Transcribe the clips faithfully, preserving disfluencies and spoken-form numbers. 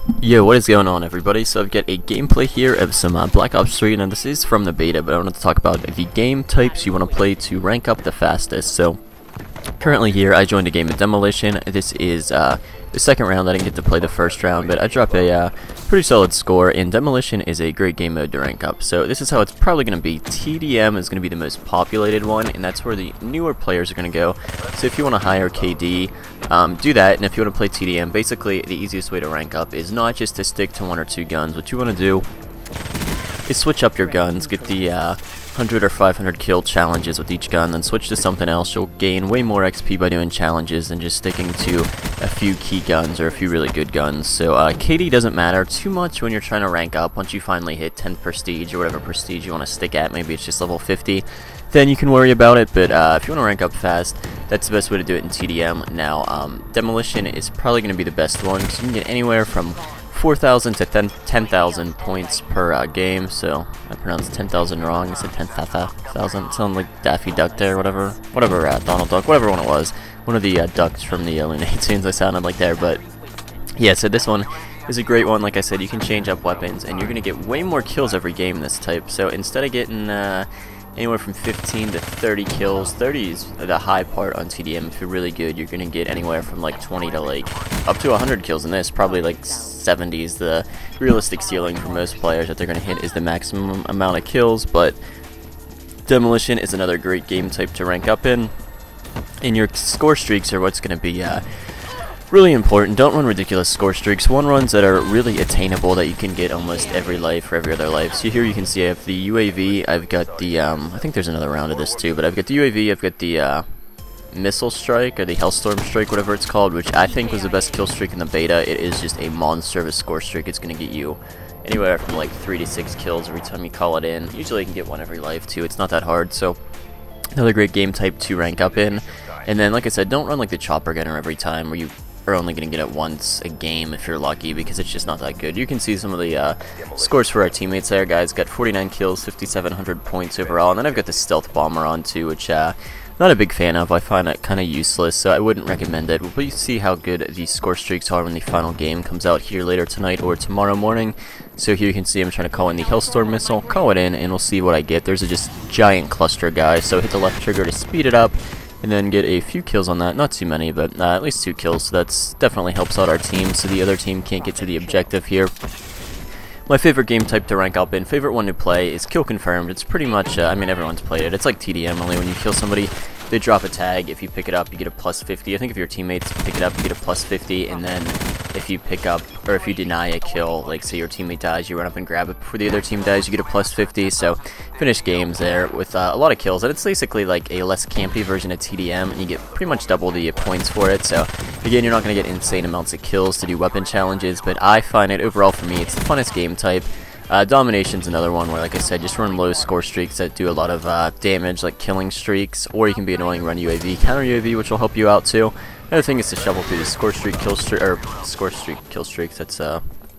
Yo, what is going on, everybody? So I've got a gameplay here of some uh, Black Ops three, and this is from the beta, but I wanted to talk about the game types you want to play to rank up the fastest. So currently here, I joined a game of Demolition. This is uh, the second round. I didn't get to play the first round, but I dropped a uh, pretty solid score, and Demolition is a great game mode to rank up. So this is how it's probably going to be. T D M is going to be the most populated one, and that's where the newer players are going to go. So if you want to hire K D, um, do that, and if you want to play T D M, basically the easiest way to rank up is not just to stick to one or two guns. What you want to do is switch up your guns, get the uh, one hundred or five hundred kill challenges with each gun, then switch to something else. You'll gain way more X P by doing challenges than just sticking to a few key guns or a few really good guns. So uh, K D doesn't matter too much when you're trying to rank up. Once you finally hit ten prestige or whatever prestige you want to stick at, maybe it's just level fifty, then you can worry about it. But uh, if you want to rank up fast, that's the best way to do it in T D M. Now, um, Demolition is probably going to be the best one, because you can get anywhere from four thousand to ten thousand points per uh, game. So I pronounced ten thousand wrong. I said ten thousand. It sounded like Daffy Duck there, whatever, whatever, uh, Donald Duck, whatever one it was. One of the uh, ducks from the uh, Looney Tunes I sounded like there. But yeah, so this one is a great one. Like I said, you can change up weapons, and you're gonna get way more kills every game in this type. So instead of getting uh, anywhere from fifteen to thirty kills, thirty is the high part on T D M. If you're really good, you're gonna get anywhere from like twenty to like up to one hundred kills in this. Probably like seventy is the realistic ceiling for most players that they're gonna hit, is the maximum amount of kills. But Demolition is another great game type to rank up in, and your score streaks are what's gonna be uh, really important. Don't run ridiculous score streaks. One runs that are really attainable, that you can get almost every life or every other life. So here you can see I have the U A V, I've got the, um, I think there's another round of this too, but I've got the U A V, I've got the uh, Missile Strike, or the Hellstorm Strike, whatever it's called, which I think was the best kill streak in the beta. It is just a monster of a score streak. It's going to get you anywhere from like three to six kills every time you call it in. Usually you can get one every life too. It's not that hard, so another great game type to rank up in. And then, like I said, don't run like the Chopper Gunner every time, where you are only going to get it once a game if you're lucky, because it's just not that good. You can see some of the uh, scores for our teammates there, guys. Got forty-nine kills, fifty-seven hundred points overall, and then I've got the Stealth Bomber on too, which uh, not a big fan of. I find it kind of useless, so I wouldn't recommend it. But you see how good the score streaks are when the final game comes out here later tonight or tomorrow morning. So here you can see I'm trying to call in the Hellstorm Missile, call it in, and we'll see what I get. There's a just giant cluster, guys, so hit the left trigger to speed it up, and then get a few kills on that. Not too many, but uh, at least two kills, so that's definitely helps out our team, so the other team can't get to the objective here. My favorite game type to rank up in, favorite one to play, is Kill Confirmed. It's pretty much, uh, I mean, everyone's played it. It's like T D M, only when you kill somebody, they drop a tag. If you pick it up, you get a plus fifty. I think if your teammates pick it up, you get a plus fifty, and then if you pick up, or if you deny a kill, like say your teammate dies, you run up and grab it before the other team dies, you get a plus fifty. So finish games there with uh, a lot of kills, and it's basically like a less campy version of T D M, and you get pretty much double the points for it. So again, you're not going to get insane amounts of kills to do weapon challenges, but I find it overall, for me, it's the funnest game type. Uh, Domination's another one where, like I said, just run low score streaks that do a lot of uh, damage, like killing streaks, or you can be annoying, run U A V, counter U A V, which will help you out too. Another thing is to shovel through the score streak, kill streak, or score streak, kill streaks. That's uh,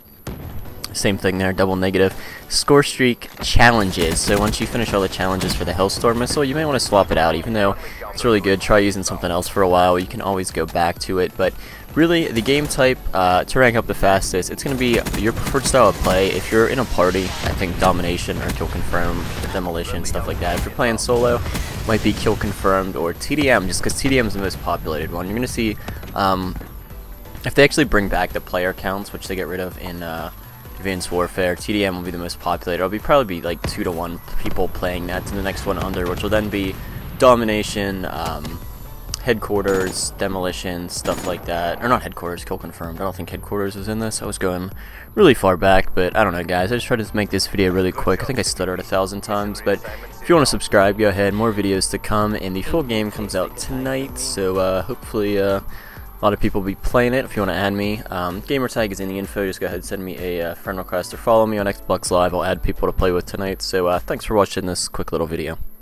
same thing there, double negative. Score streak challenges. So once you finish all the challenges for the Hellstorm Missile, you may want to swap it out, even though it's really good. Try using something else for a while. You can always go back to it, but really, the game type uh, to rank up the fastest, it's going to be your preferred style of play. If you're in a party, I think Domination or Kill Confirmed, Demolition, stuff like that. If you're playing solo, might be Kill Confirmed or T D M, just because T D M is the most populated one. You're going to see, um, if they actually bring back the player counts, which they get rid of in uh, Advanced Warfare, T D M will be the most populated. It'll be probably be like two to one people playing that, to the next one under, which will then be Domination, um, Headquarters, Demolition, stuff like that. Or not Headquarters, Kill Confirmed. I don't think Headquarters was in this. I was going really far back, but I don't know, guys. I just tried to make this video really quick. I think I stuttered a thousand times, but if you want to subscribe, go ahead. More videos to come, and the full game comes out tonight, so uh, hopefully uh, a lot of people will be playing it. If you want to add me, um, gamertag is in the info. Just go ahead and send me a uh, friend request or follow me on Xbox Live. I'll add people to play with tonight. So uh, thanks for watching this quick little video.